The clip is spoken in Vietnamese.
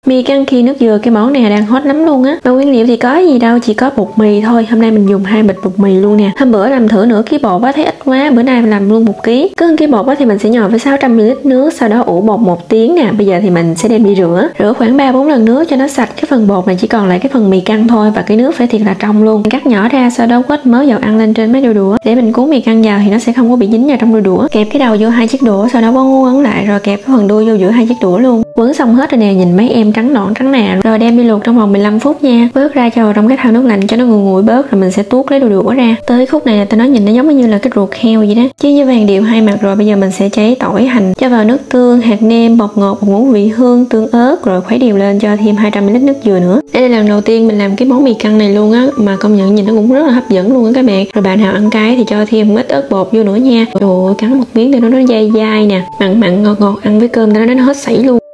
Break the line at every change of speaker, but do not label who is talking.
Mì căng khi nước dừa, cái món này đang hot lắm luôn á. Mà nguyên liệu thì có gì đâu, chỉ có bột mì thôi. Hôm nay mình dùng 2 bịch bột mì luôn nè. Hôm bữa làm thử nửa ký bột á thấy ít quá, bữa nay mình làm luôn 1 ký. Cứ 1 ký bột á thì mình sẽ nhồi với 600 ml nước, sau đó ủ bột 1 tiếng nè. Bây giờ thì mình sẽ đem đi rửa khoảng 3-4 lần nước cho nó sạch. Cái phần bột này chỉ còn lại cái phần mì căng thôi, và cái nước phải thiệt là trong luôn. Cắt nhỏ ra, sau đó quết mớ dầu ăn lên trên mấy đôi đũa để mình cuốn mì căng vào thì nó sẽ không có bị dính vào trong đôi đũa. Kẹp cái đầu vô 2 chiếc đũa, sau đó quấn lại rồi kẹp cái phần đuôi vô giữa 2 chiếc đũa luôn. Quấn xong hết rồi nè, nhìn mấy em trắng nõn trắng nà. Rồi đem đi luộc trong vòng 15 phút nha. Vớt ra cho vào trong cái thau nước lạnh cho nó nguội nguội bớt, rồi mình sẽ tuốt lấy đôi đũa ra. Tới khúc này là tôi nói nhìn nó giống như là cái ruột heo vậy đó. Chứ với vàng điệu 2 mặt rồi, bây giờ mình sẽ cháy tỏi hành, cho vào nước tương, hạt nêm, bột ngọt, bột ngũ vị hương, tương ớt, rồi khuấy đều lên, cho thêm 200 ml nước dừa nữa. Đây là lần đầu tiên mình làm cái món mì căng này luôn á, mà công nhận nhìn nó cũng rất là hấp dẫn luôn á các bạn. Rồi bạn nào ăn cay thì cho thêm ít ớt bột vô nữa nha. Trời ơi, cắn một miếng thì nó dai dai nè, mặn mặn ngọt ngọt, ăn với cơm thì nó hết sảy luôn.